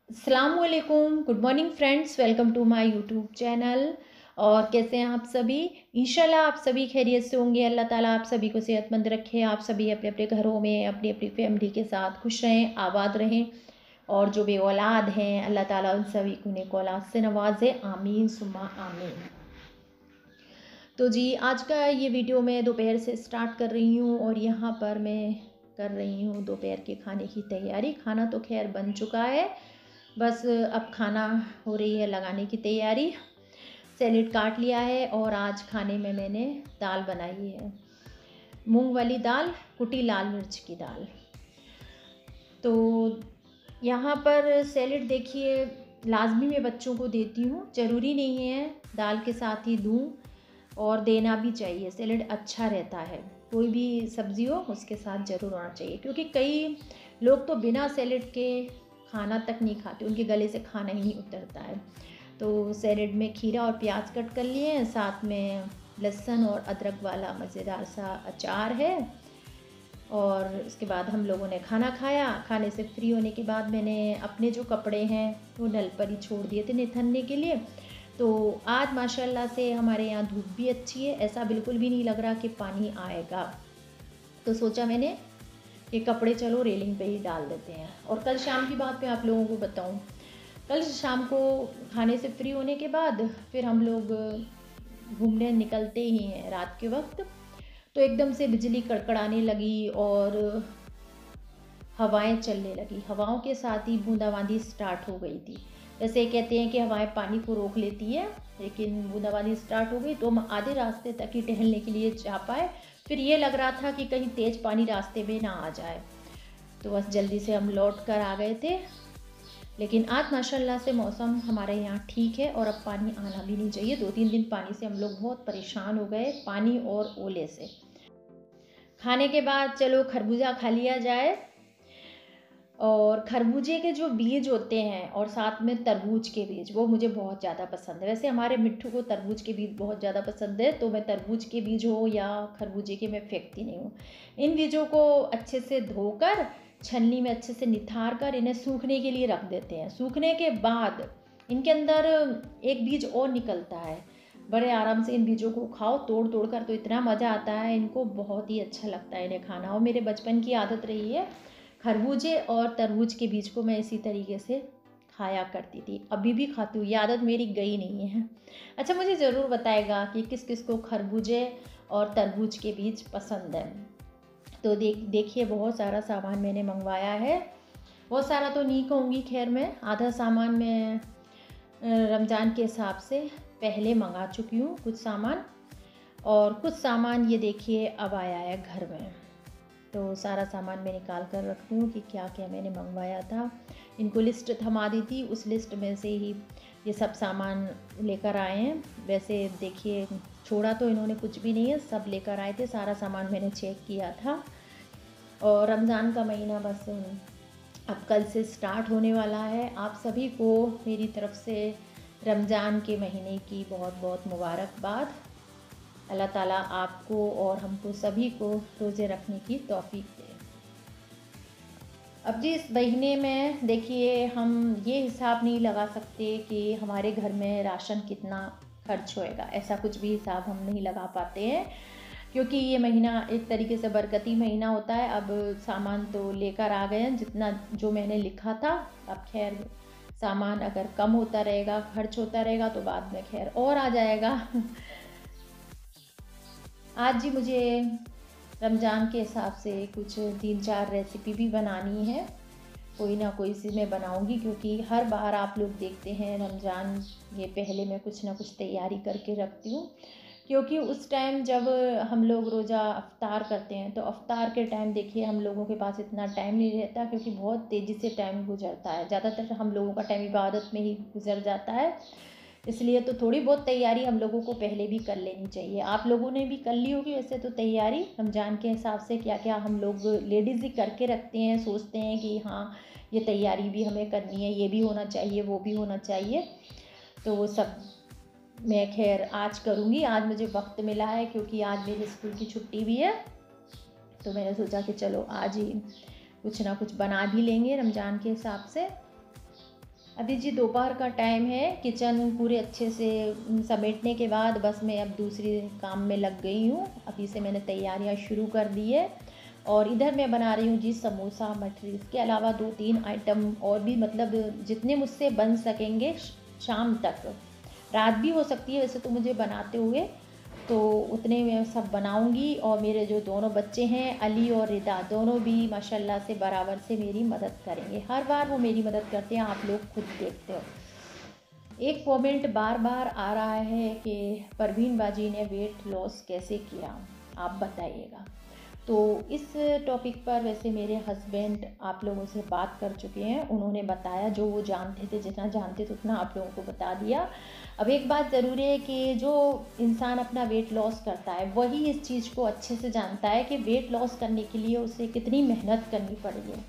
अस्सलामुअलैकुम, good morning friends, welcome to my YouTube channel. और कैसे हैं आप सभी? इंशाल्लाह आप सभी खैरियत से होंगे। अल्लाह ताला आप सभी को सेहतमंद रखे। आप सभी अपने अपने घरों में अपनी अपनी फैमिली के साथ खुश रहें, आबाद रहें। और जो बे औलाद हैं अल्लाह ताला उन सभी को नेक औलाद से नवाजे, आमीन सुम्मा आमीन। तो जी आज का ये वीडियो मैं दोपहर से स्टार्ट कर रही हूँ और यहाँ पर मैं कर रही हूँ दोपहर के खाने की तैयारी। खाना तो खैर बन चुका है, बस अब खाना हो रही है लगाने की तैयारी। सैलेड काट लिया है और आज खाने में मैंने दाल बनाई है, मूंग वाली दाल, कुटी लाल मिर्च की दाल। तो यहाँ पर सैलेड देखिए लाजमी मैं बच्चों को देती हूँ, ज़रूरी नहीं है दाल के साथ ही दूँ, और देना भी चाहिए। सैलेड अच्छा रहता है, कोई भी सब्ज़ी हो उसके साथ ज़रूर होना चाहिए, क्योंकि कई लोग तो बिना सैलेड के खाना तक नहीं खाते, उनके गले से खाना ही नहीं उतरता है। तो सैलेड में खीरा और प्याज कट कर लिए हैं, साथ में लहसुन और अदरक वाला मज़ेदार सा अचार है। और उसके बाद हम लोगों ने खाना खाया। खाने से फ्री होने के बाद मैंने अपने जो कपड़े हैं वो नल पर ही छोड़ दिए थे निथरने के लिए। तो आज माशाल्लाह से हमारे यहाँ धूप भी अच्छी है, ऐसा बिल्कुल भी नहीं लग रहा कि पानी आएगा। तो सोचा मैंने कि कपड़े चलो रेलिंग पे ही डाल देते हैं। और कल शाम की बात मैं आप लोगों को बताऊं, कल शाम को खाने से फ्री होने के बाद फिर हम लोग घूमने निकलते ही हैं रात के वक्त। तो एकदम से बिजली कड़कड़ाने लगी और हवाएं चलने लगी। हवाओं के साथ ही बूंदाबांदी स्टार्ट हो गई थी। जैसे कहते हैं कि हवाएं पानी को रोक लेती है, लेकिन बूंदाबांदी स्टार्ट हो गई तो हम आधे रास्ते तक ही टहलने के लिए जा पाए। फिर ये लग रहा था कि कहीं तेज़ पानी रास्ते में ना आ जाए, तो बस जल्दी से हम लौट कर आ गए थे। लेकिन आज माशाल्लाह से मौसम हमारे यहाँ ठीक है और अब पानी आना भी नहीं चाहिए। 2-3 दिन पानी से हम लोग बहुत परेशान हो गए, पानी और ओले से। खाने के बाद चलो खरबूजा खा लिया जाए। और खरबूजे के जो बीज होते हैं और साथ में तरबूज के बीज, वो मुझे बहुत ज़्यादा पसंद है। वैसे हमारे मिट्ठू को तरबूज के बीज बहुत ज़्यादा पसंद है, तो मैं तरबूज के बीज हो या खरबूजे के मैं फेंकती नहीं हूँ। इन बीजों को अच्छे से धोकर छन्नी में अच्छे से निथार कर इन्हें सूखने के लिए रख देते हैं। सूखने के बाद इनके अंदर एक बीज और निकलता है। बड़े आराम से इन बीजों को खाओ तोड़ तोड़ कर, तो इतना मज़ा आता है, इनको बहुत ही अच्छा लगता है इन्हें खाना। और मेरे बचपन की आदत रही है, खरबूजे और तरबूज के बीज को मैं इसी तरीके से खाया करती थी, अभी भी खाती हूँ, ये आदत मेरी गई नहीं है। अच्छा, मुझे ज़रूर बताएगा कि किस किस को खरबूजे और तरबूज के बीज पसंद है। तो देखिए बहुत सारा सामान मैंने मंगवाया है। बहुत सारा तो नहीं कहूँगी, खैर मैं आधा सामान मैं रमज़ान के हिसाब से पहले मंगा चुकी हूँ कुछ सामान, और कुछ सामान ये देखिए अब आया है घर में। तो सारा सामान मैं निकाल कर रखती हूँ कि क्या क्या मैंने मंगवाया था। इनको लिस्ट थमा दी थी, उस लिस्ट में से ही ये सब सामान लेकर आए हैं। वैसे देखिए छोड़ा तो इन्होंने कुछ भी नहीं है, सब लेकर आए थे, सारा सामान मैंने चेक किया था। और रमज़ान का महीना बस अब कल से स्टार्ट होने वाला है। आप सभी को मेरी तरफ से रमज़ान के महीने की बहुत बहुत मुबारकबाद। अल्लाह ताला आपको और हमको सभी को रोज़े रखने की तौफीक दे। अब जी इस महीने में देखिए हम ये हिसाब नहीं लगा सकते कि हमारे घर में राशन कितना खर्च होएगा, ऐसा कुछ भी हिसाब हम नहीं लगा पाते हैं, क्योंकि ये महीना एक तरीके से बरकती महीना होता है। अब सामान तो लेकर आ गए हैं जितना जो मैंने लिखा था। अब खैर सामान अगर कम होता रहेगा, खर्च होता रहेगा, तो बाद में खैर और आ जाएगा। आज जी मुझे रमज़ान के हिसाब से कुछ 3-4 रेसिपी भी बनानी है, कोई ना कोई सी मैं बनाऊंगी, क्योंकि हर बार आप लोग देखते हैं रमज़ान ये पहले मैं कुछ ना कुछ तैयारी करके रखती हूँ, क्योंकि उस टाइम जब हम लोग रोज़ा अफ्तार करते हैं तो अफ्तार के टाइम देखिए हम लोगों के पास इतना टाइम नहीं रहता, क्योंकि बहुत तेज़ी से टाइम गुजरता है। ज़्यादातर हम लोगों का टाइम इबादत में ही गुजर जाता है, इसलिए तो थोड़ी बहुत तैयारी हम लोगों को पहले भी कर लेनी चाहिए। आप लोगों ने भी कर ली होगी वैसे तो तैयारी रमज़ान के हिसाब से, क्या क्या हम लोग लेडीज़ ही करके रखते हैं, सोचते हैं कि हाँ ये तैयारी भी हमें करनी है, ये भी होना चाहिए, वो भी होना चाहिए। तो वो सब मैं खैर आज करूँगी। आज मुझे वक्त मिला है क्योंकि आज मेरे स्कूल की छुट्टी भी है, तो मैंने सोचा कि चलो आज ही कुछ ना कुछ बना भी लेंगे रमज़ान के हिसाब से। अभी जी दोपहर का टाइम है। किचन पूरे अच्छे से समेटने के बाद बस मैं अब दूसरी काम में लग गई हूँ। अभी से मैंने तैयारियाँ शुरू कर दी है और इधर मैं बना रही हूँ जी समोसा मठरी। इसके अलावा 2-3 आइटम और भी, मतलब जितने मुझसे बन सकेंगे शाम तक। रात भी हो सकती है वैसे तो मुझे बनाते हुए, तो उतने मैं सब बनाऊंगी। और मेरे जो दोनों बच्चे हैं अली और रिदा, दोनों भी माशाल्लाह से बराबर से मेरी मदद करेंगे। हर बार वो मेरी मदद करते हैं, आप लोग खुद देखते हो। एक कमेंट बार बार आ रहा है कि परवीन बाजी ने वेट लॉस कैसे किया, आप बताइएगा। तो इस टॉपिक पर वैसे मेरे हस्बैंड आप लोगों से बात कर चुके हैं, उन्होंने बताया जो वो जानते थे, जितना जानते थे उतना आप लोगों को बता दिया। अब एक बात ज़रूरी है कि जो इंसान अपना वेट लॉस करता है वही इस चीज़ को अच्छे से जानता है कि वेट लॉस करने के लिए उसे कितनी मेहनत करनी पड़ेगी।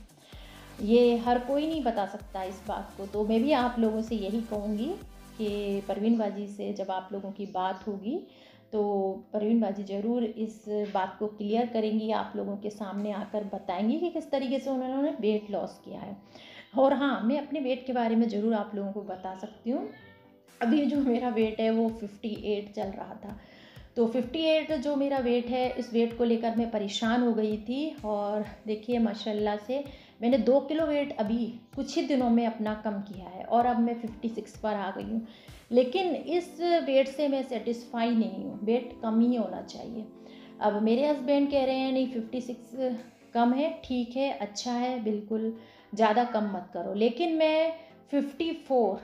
ये हर कोई नहीं बता सकता इस बात को। तो मैं भी आप लोगों से यही कहूँगी कि परवीन बाजी से जब आप लोगों की बात होगी तो परवीन बाजी ज़रूर इस बात को क्लियर करेंगी, आप लोगों के सामने आकर बताएंगी कि किस तरीके से उन्होंने वेट लॉस किया है। और हाँ, मैं अपने वेट के बारे में ज़रूर आप लोगों को बता सकती हूँ। अभी जो मेरा वेट है वो 58 चल रहा था। तो 58 जो मेरा वेट है, इस वेट को लेकर मैं परेशान हो गई थी। और देखिए माशाल्लाह से मैंने 2 किलो वेट अभी कुछ ही दिनों में अपना कम किया है और अब मैं 56 पर आ गई हूँ। लेकिन इस वेट से मैं सेटिस्फाई नहीं हूँ, वेट कम ही होना चाहिए। अब मेरे हस्बैंड कह रहे हैं नहीं 56 कम है, ठीक है, अच्छा है, बिल्कुल ज़्यादा कम मत करो। लेकिन मैं 54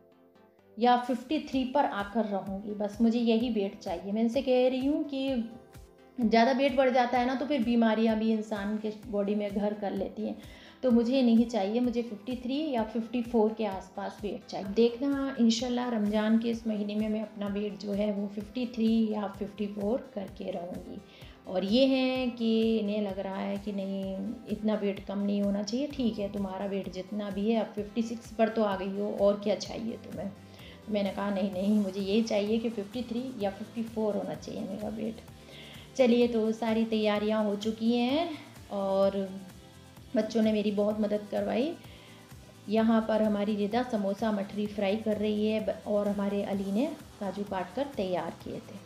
या 53 पर आकर रहूँगी, बस मुझे यही वेट चाहिए। मैं इनसे कह रही हूँ कि ज़्यादा वेट बढ़ जाता है ना तो फिर बीमारियाँ भी इंसान के बॉडी में घर कर लेती हैं। तो मुझे नहीं चाहिए, मुझे 53 या 54 के आसपास वेट चाहिए। देखना इंशाल्लाह रमज़ान के इस महीने में मैं अपना वेट जो है वो 53 या 54 करके रहूँगी। और ये है कि इन्हें लग रहा है कि नहीं इतना वेट कम नहीं होना चाहिए, ठीक है तुम्हारा वेट जितना भी है, अब 56 पर तो आ गई हो और क्या चाहिए तुम्हें। मैंने कहा नहीं नहीं, मुझे यही चाहिए कि 53 या 54 होना चाहिए मेरा वेट। चलिए, तो सारी तैयारियां हो चुकी हैं और बच्चों ने मेरी बहुत मदद करवाई। यहाँ पर हमारी रिदा समोसा मठरी फ्राई कर रही है और हमारे अली ने काजू काट कर तैयार किए थे।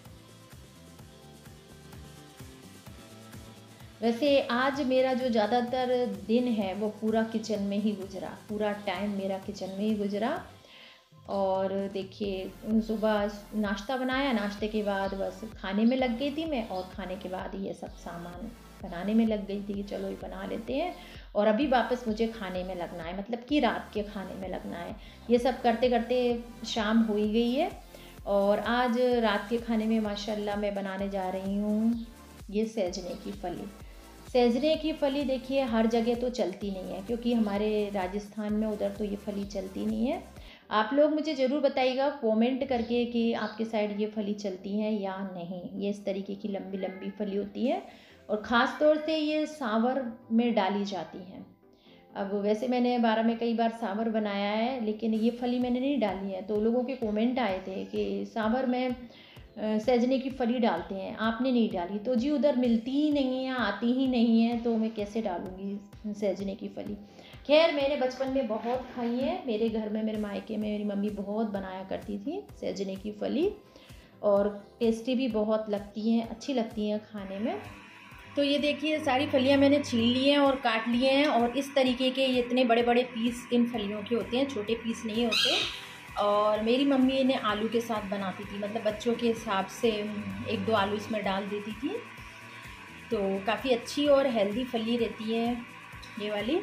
वैसे आज मेरा जो ज़्यादातर दिन है वो पूरा किचन में ही गुजरा, पूरा टाइम मेरा किचन में ही गुजरा। और देखिए सुबह नाश्ता बनाया, नाश्ते के बाद बस खाने में लग गई थी मैं, और खाने के बाद ये सब सामान बनाने में लग गई थी कि चलो ये बना लेते हैं। और अभी वापस मुझे खाने में लगना है, मतलब कि रात के खाने में लगना है। ये सब करते करते शाम हो ही गई है। और आज रात के खाने में माशाल्लाह मैं बनाने जा रही हूँ ये सैजने की फली। सैजने की फली देखिए हर जगह तो चलती नहीं है, क्योंकि हमारे राजस्थान में उधर तो ये फली चलती नहीं है। आप लोग मुझे ज़रूर बताइएगा कमेंट करके कि आपके साइड ये फली चलती है या नहीं। ये इस तरीके की लंबी लंबी फली होती है और ख़ास तौर से ये सांवर में डाली जाती हैं। अब वैसे मैंने 12 में कई बार सांभर बनाया है, लेकिन ये फली मैंने नहीं डाली है। तो लोगों के कमेंट आए थे कि सांभर में सजने की फली डालते हैं, आपने नहीं डाली। तो जी उधर मिलती ही नहीं है, आती ही नहीं है, तो मैं कैसे डालूँगी सजने की फली। खैर मैंने बचपन में बहुत खाई है, मेरे घर में मेरे मायके में मेरी मम्मी बहुत बनाया करती थी सजने की फली, और टेस्टी भी बहुत लगती हैं, अच्छी लगती हैं खाने में। तो ये देखिए सारी फलियां मैंने छील ली हैं और काट लिए हैं, और इस तरीके के ये इतने बड़े बड़े पीस इन फलियों के होते हैं, छोटे पीस नहीं होते। और मेरी मम्मी इन्हें आलू के साथ बनाती थी, मतलब बच्चों के हिसाब से 1-2 आलू इसमें डाल देती थी। तो काफ़ी अच्छी और हेल्दी फली रहती है ये वाली।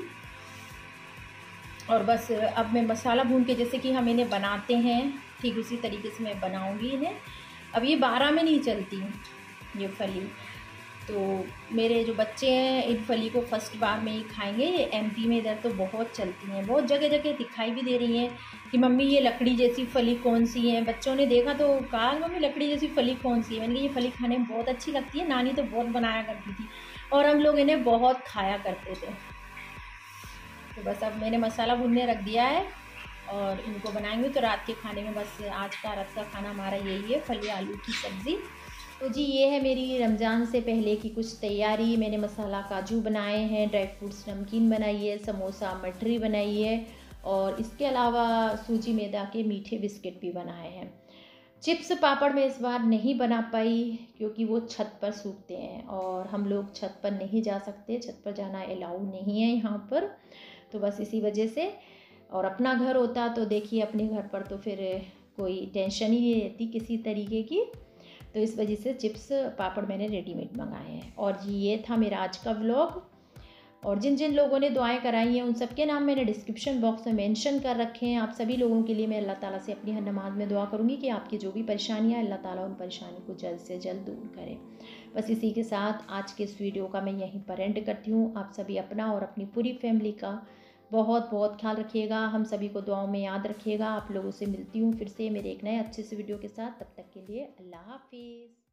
और बस अब मैं मसाला भून के जैसे कि हम इन्हें बनाते हैं ठीक उसी तरीके से मैं बनाऊंगी इन्हें। अब ये 12 में नहीं चलती ये फली, तो मेरे जो बच्चे हैं इन फली को फर्स्ट बार में ही खाएंगे। ये एमपी में इधर तो बहुत चलती हैं, बहुत जगह जगह दिखाई भी दे रही हैं कि मम्मी ये लकड़ी जैसी फली कौन सी है। बच्चों ने देखा तो कहा मम्मी लकड़ी जैसी फली कौन सी है। मैंने कहा ये फली खाने में बहुत अच्छी लगती है, नानी तो बहुत बनाया करती थी और हम लोग इन्हें बहुत खाया करते थे। तो बस अब मैंने मसाला भूनने रख दिया है और इनको बनाएंगे। तो रात के खाने में बस आज का रात का खाना हमारा यही है, फली आलू की सब्ज़ी। तो जी ये है मेरी रमज़ान से पहले की कुछ तैयारी। मैंने मसाला काजू बनाए हैं, ड्राई फ्रूट्स नमकीन बनाई है, समोसा मठरी बनाई है, और इसके अलावा सूजी मैदा के मीठे बिस्किट भी बनाए हैं। चिप्स पापड़ मैं इस बार नहीं बना पाई क्योंकि वो छत पर सूखते हैं और हम लोग छत पर नहीं जा सकते, छत पर जाना अलाउ नहीं है यहाँ पर, तो बस इसी वजह से। और अपना घर होता तो देखिए, अपने घर पर तो फिर कोई टेंशन ही नहीं रहती किसी तरीके की, तो इस वजह से चिप्स पापड़ मैंने रेडीमेड मंगाए हैं। और जी ये था मेरा आज का व्लॉग। और जिन जिन लोगों ने दुआएं कराई हैं उन सबके नाम मैंने डिस्क्रिप्शन बॉक्स में मेंशन कर रखे हैं। आप सभी लोगों के लिए मैं अल्लाह ताला से अपनी हर नमाज में दुआ करूंगी कि आपकी जो भी परेशानियां, अल्लाह ताला उन परेशानी को जल्द से जल्द दूर करे। बस इसी के साथ आज के इस वीडियो का मैं यहीं पर एंड करती हूँ। आप सभी अपना और अपनी पूरी फैमिली का बहुत बहुत ख्याल रखिएगा, हम सभी को दुआओं में याद रखिएगा। आप लोगों से मिलती हूँ फिर से मेरे एक नए अच्छे से वीडियो के साथ। तब तक के लिए अल्लाह हाफिज़।